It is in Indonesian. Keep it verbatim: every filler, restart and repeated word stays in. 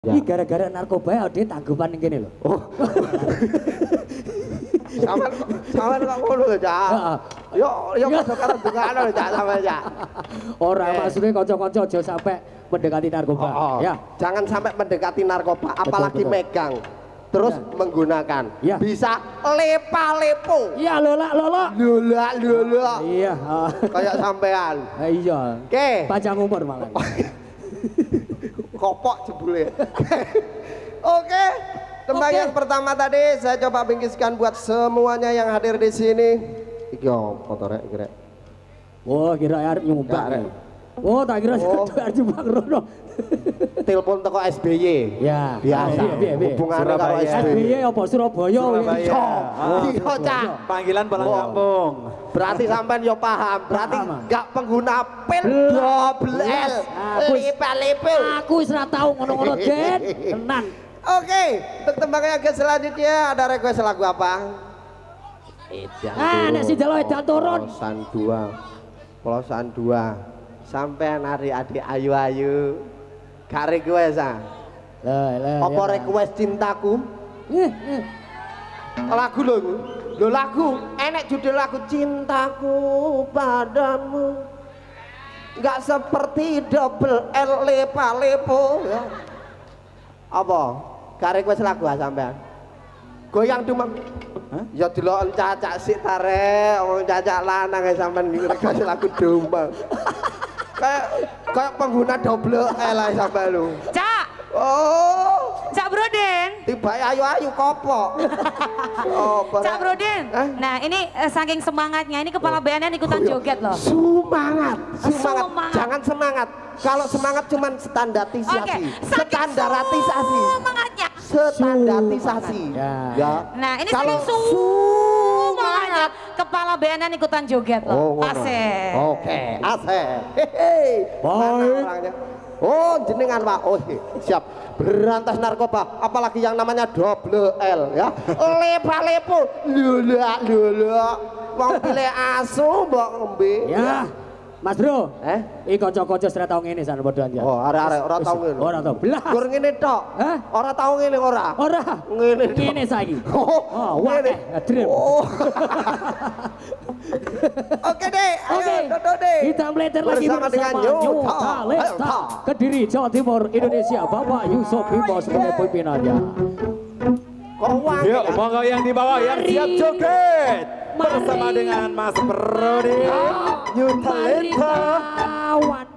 Ini gara-gara narkoba ya dia tanggupan yang gini loh. Oh. Sama sama kok ngono lho, Cak. Yo yo padha karo dungakno lho, Cak, sampe, Cak. Ora maksudnya kanca-kanca aja sampai mendekati narkoba. Oh, oh. Ya. Jangan sampai mendekati narkoba, apalagi betul, betul. megang. Terus ya. menggunakan. Ya. Bisa lepa-lepo. Iya, lola lola. Lola lola. Iya, kayak sampean. Iya. Oke. Panjang umur malah. Kopok jebule. Oke. Tembang okay. yang pertama tadi saya coba bingkiskan buat semuanya yang hadir di sini. Iki opo to rek kira. Oh, kira arep nyumbang. Oh, tak kira oh. arep nyumbang rono. Telepon teko S B Y. Ya. Biasa. Hubungannya karo S B Y. S B Y apa Surabaya? Surabaya. Iya, Cak. Panggilan pulang kampung. Berarti sampean yo paham. Berarti enggak pengguna pil double L. Lepe-lepe. Aku wis ora tau ngono-ngono, Den. Tenan. Oke, untuk tembang yang selanjutnya ada request lagu apa? Edan. Ah, nek si Jalo edan turun. Polosan dua, polosan dua. Sampai nari adik ayu-ayu. Gak request ah? Lah, lah. Apa request cintaku? Eh, eh. Lagu lho iku. Lho lagu, enek judul lagu cintaku padamu. Enggak seperti double L lepa-lepo ya. Apa? Gak request lagu ah sampean. Goyang dumang. Hah? Ya delok cacak sik tare, wong cacak lanang sampean request lagu dumang. Kayak kayak pengguna double L ae sampean lho. Cak. Oh. Cak Broden. Tiba ayu-ayu kopok. Oh, Cak Broden. Eh? Nah, ini uh, saking semangatnya ini kepala B N N ikutan oh, joget loh. Semangat. Semangat. semangat. Jangan semangat. Kalau semangat cuman standarisasi. Okay. Standarisasi. Semangatnya. Standarisasi. Ya. ya. Nah, ini kalau saking semangatnya kepala B N N ikutan joget loh. Oh, asik. Oke, asik. Hehe. Baik. Oh, jenengan Pak. Oh, siap. Berantas narkoba, apalagi yang namanya double L ya. Lepa-lepo. Lula lula. Wong pilih asu mbok ngombe. Ya. Mas Bro, eh? Iki kanca-kanca sira tau ngene san padha anjar. Oh, arek-arek ora tau ngene. Ora tau. Belas. Gur ngene tok. Hah? Ora tau ngene ora. Ora. Ngene tok. Ngene saiki. Oh, oh ngene. Dream. Oh. Oke deh, oke. Okay. Kita meleter lagi bersama dengan Nyota Lesta. Kediri, Jawa Timur, Indonesia. Bapak Yusuf Bimo sebagai pimpinannya. Yuk, monggo yang di bawah yang siap joget. Bersama dengan Mas Brody, Nyota Lesta.